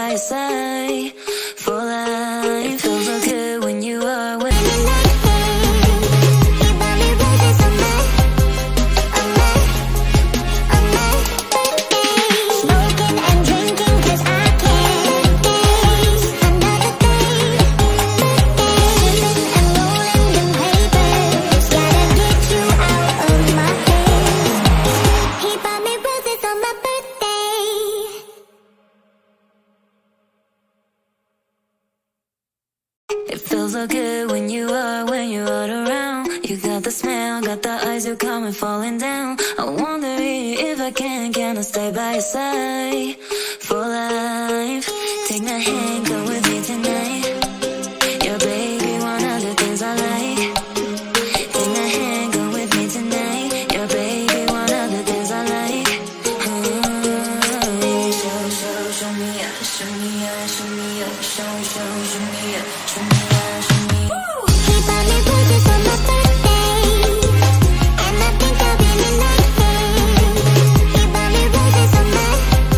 by your side for life. It feels so good when you are with me. It feels so good when you're all around. You got the smell, got the eyes, you're coming falling down. I wonder if I can I stay by your side for life. Take my hand, go with me tonight. Your baby, one of the things I like. Take my hand, go with me tonight. Your baby, one of the things I like. Show me up, show me up, show me up, show me up, show me up, show me up. He bought me roses on my birthday, and I think I'll be in nothing. He bought me roses on my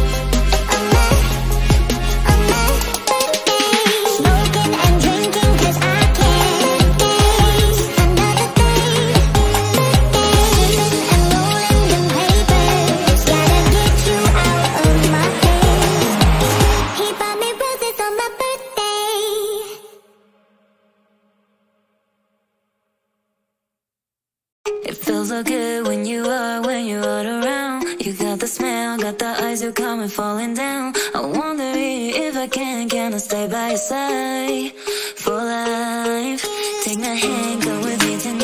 birthday. Smoking and drinking 'cause I can't face another day. And rolling them papers, gotta get you out of my head. He bought me roses on my birthday. It feels so good when you're all around. You got the smell, got the eyes, you're coming falling down. I wonder if I can I stay by your side for life. Take my hand, go with me tonight.